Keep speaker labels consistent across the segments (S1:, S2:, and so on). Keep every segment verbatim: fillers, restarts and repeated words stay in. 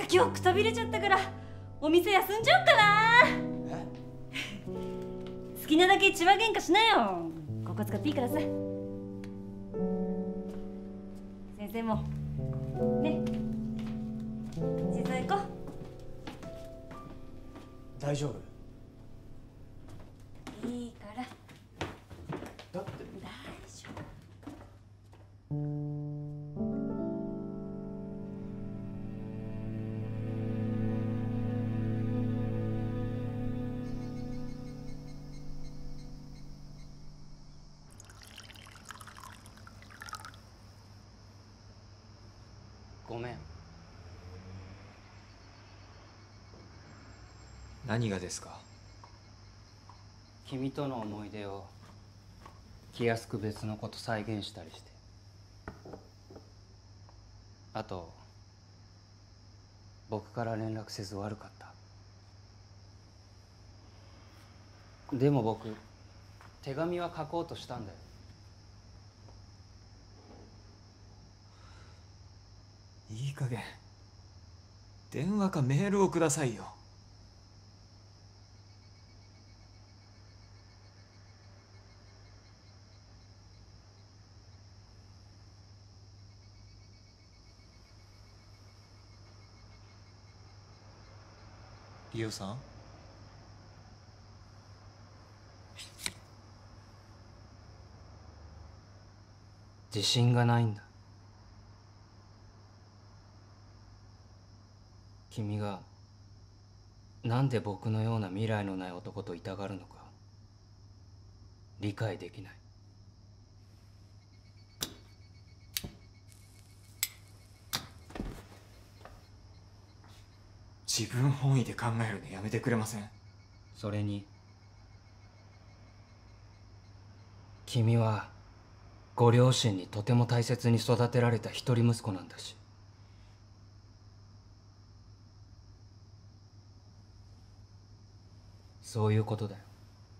S1: 今日くたびれちゃったからお店休んじゃおうかな。好きなだけ千葉喧嘩しなよ。ここ使っていいからさ。先生もね、静か行こう。
S2: 大丈夫？
S1: いいから。
S2: だって
S1: 大丈夫。
S3: ごめん。
S2: 何がですか？
S3: 君との思い出を気安く別のこと再現したりして。あと僕から連絡せず悪かった。でも僕手紙は書こうとしたんだよ。
S2: いい加減電話かメールをくださいよ。リオさん？
S3: 自信がないんだ。君がなんで僕のような未来のない男といたがるのか理解できない。
S2: 自分本位で考えるのやめてくれません？
S3: それに君はご両親にとても大切に育てられた一人息子なんだし。そういうことだよ。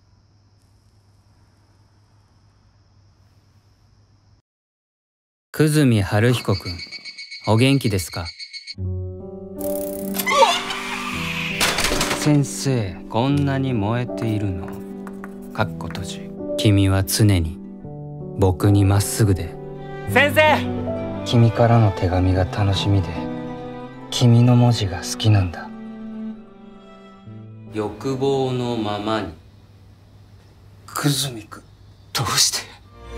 S3: 久住春彦君、お元気ですか？先生、こんなに燃えているの。かっこ閉じ。君は常に僕にまっすぐで。
S2: 先生！
S3: 君からの手紙が楽しみで、君の文字が好きなんだ。欲望のままに。久住君、
S2: どうして？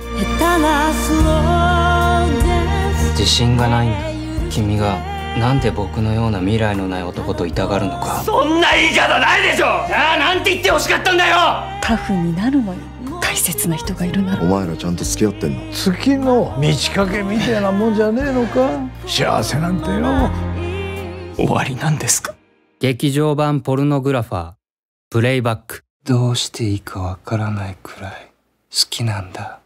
S3: 自信がないんだ。君がなんで僕のような未来のない男といたがるのか。
S2: そんな言い方ないでしょ。じゃあなんて言ってほしかったんだよ。
S4: タフになるのよ、大切な人がいるなら。
S5: お前らちゃんと付き合ってんの？
S6: 月の満ち欠けみたいなもんじゃねえのか。幸せなんてよ。
S2: 終わりなんですか？
S3: 劇場版ポルノグラファープレイバック。どうしていいかわからないくらい好きなんだ。